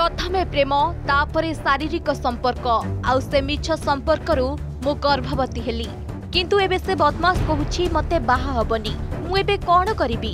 प्रथमे प्रेम तापरे शारीरिक संपर्क आउ से मिछ संपर्करू मु गर्भवती हेली किंतु एबे से बदमाश कहूछि मते बाहा हबनी मु एबे कोन करिबी।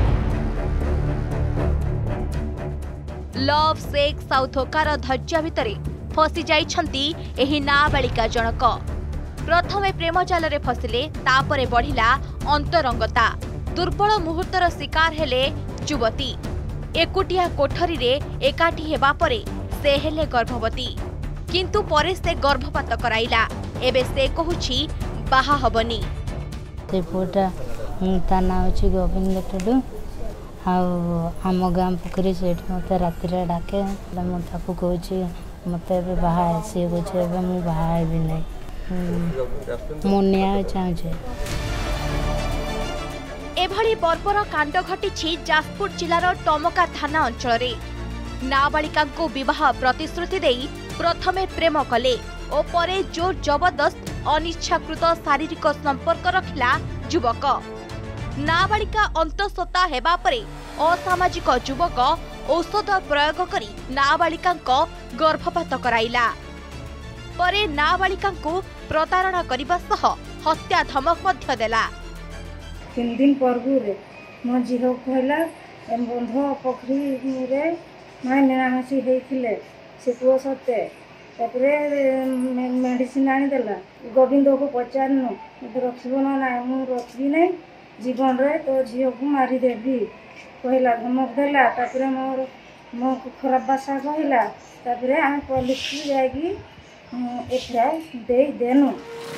लव सेक्स आउ धोकार धैर्य भितरे फसी जाइछंती एही नाबालिका जनक। प्रथमे प्रेम जाल रे फसिले तापरे बढ़िला अंतरंगता। दुर्बल मुहूर्तर शिकार हेले युवती। एकुटिया कोठरी रे एकाठी हेबा परे से हेले गर्भवती किंतु परे से गर्भपात कराइला। एबे से कहूछि बाहा हबनी। ते पोटा ता ना होछि गोविंद टुडू आम गाँ पोखरी से मत राति डाके मुझे कहूँ मत बाहा सी कहे मुझे बाहा भी नहीं मुनिया चाहे। एभली बर्बर कांड घटी जाजपुर जिलार टमका थाना अंचल नाबालिका विवाह प्रतिश्रुति देई प्रथमे प्रेम कले और परे जोर जबरदस्त अनिच्छाकृत शारीरिक संपर्क रखिला युवक। नाबालिका अंतःसत्ता हेबा परे असामाजिक युवक औषध प्रयोग करी नाबालिका गर्भपात कराइला। परे नाबालिका प्रतारणा करने सह हत्या धमक मध्य देला। 3 दिन पर्वू मो झील कहला बंध पोखरी रे माँ निरामसी होते से पुओ सत्ते मेडिसिन आनीदेला। गोविंद को पचारनु रखब ना मुझे रखी ना जीवन रे तो झील को मारिदेवी कहला धमक देला। मोर मो खराब भाषा कहला आम पुलिस को जाकि एफआईआर देनु।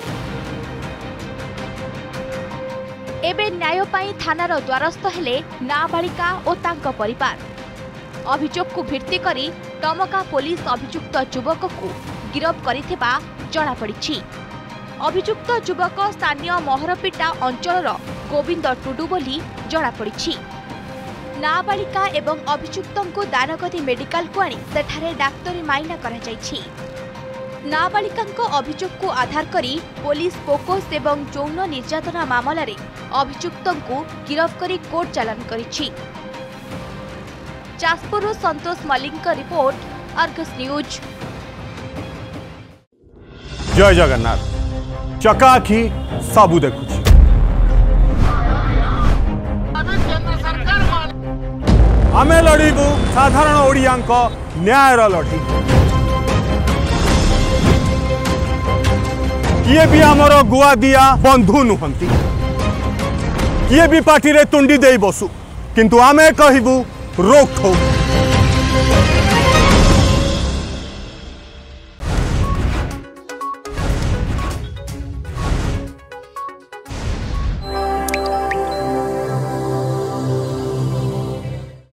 एबे न्याय पाई थानार द्वारस्थ हेले नाबालिका और तांको परिवार। अभियोग को भित्ति करी टमका पुलिस अभियुक्त युवक को गिरफ करिथिबा जणा पड़िछि। अभियुक्त युवक स्थानीय महरपिटा अंचलर गोविंद टुडू बोली जणा पड़िछि। नाबालिका एवं अभियुक्त को दानगदी मेडिकल को आनी सेठारे डाक्तरी माइना करा जाइछि। नाबालिका अभियोग को आधार करी पुलिस पोकोस एवं यौन निर्यातना मामला रे अभियुक्त को गिरफ करी कोर्ट चालान करिछि। Jajpur Santosh Malik report, Argus news. जय जगन्नाथ। चकाखी सबू देखुछि। आमे लड़ीबू साधारण ओडियांक न्यायर लड़ी। किए भी आमर गुआ दिया बंधु नुहंती। किए भी पार्टी रे तुंडी दे बसु किंतु आमे कहबू रोक ठोक।